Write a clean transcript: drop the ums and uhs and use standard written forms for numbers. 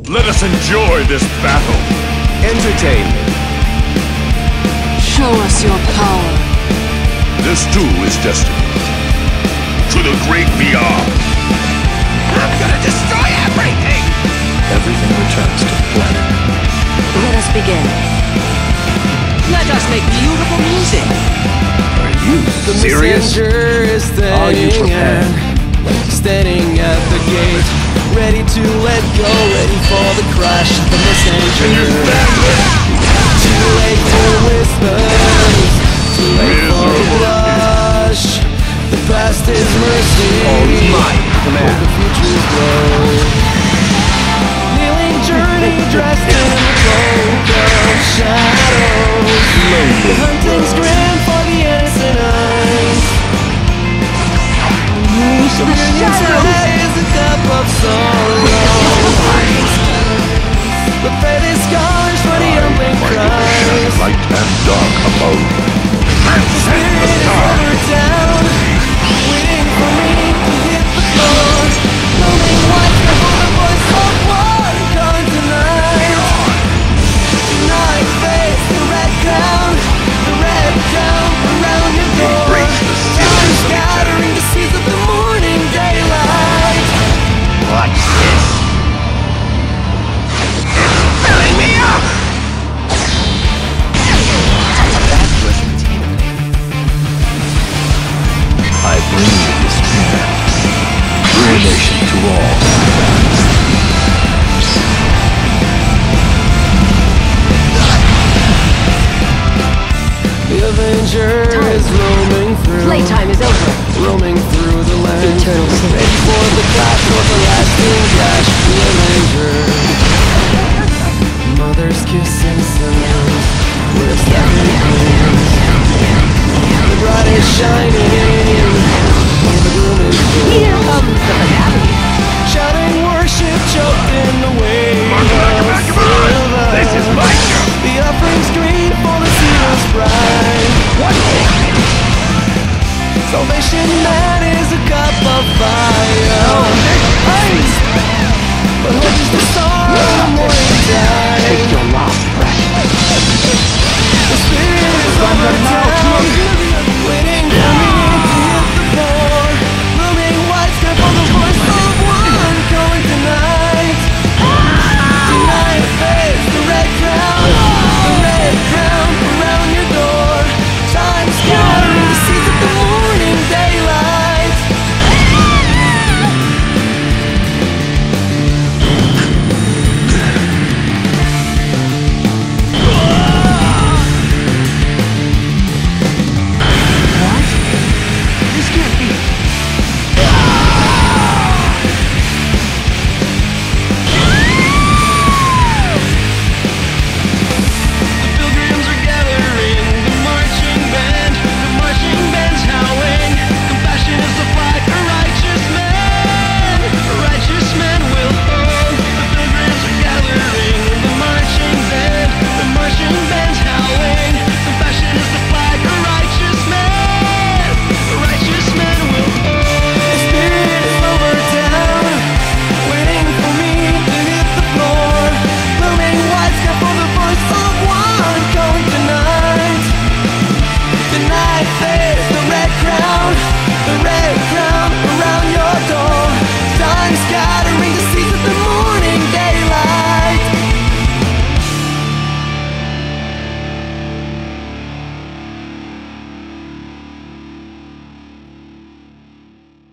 Let us enjoy this battle. Entertain me. Show us your power. This too is destiny. To the great beyond. I'm gonna destroy everything! Everything returns to the planet. Let us begin. Let us make beautiful music. Are you serious? Are you prepared? Standing at the gate, ready to let go, ready for the crash of the messenger. Too late for whispers, too late for a blush. The past is mercy, All is mine, command. the future's glow. Kneeling journey dressed in the cloak of shadows. The hunting's grand for the innocent eyes. The shadow is a cup of sorrow. The faith is scars for the humbling cries. Light and dark above. Transcend the Spirit is stars. ever down, waiting for me to hit the floor. Knowing what the whole voice of war gone tonight. Night face, the red crown around your door. Embrace the Time scattering the seas of the morning daylight. Watch this. Filling me up! I bring you despair. Ruination to all. The Avenger is roaming through. Playtime is over. Roaming through the land. Eternal sin. Ready for the clash of the lasting crash. The Avenger. Mother's kiss and sons. Where second gleams. The bright is shining. The gloom is Here full. comes the finale. Shouting worship choked in the wave of silver. This is my show. The offering's green for the seal's bride. Salvation man is a cup of fire. Ice, but hope is the soul.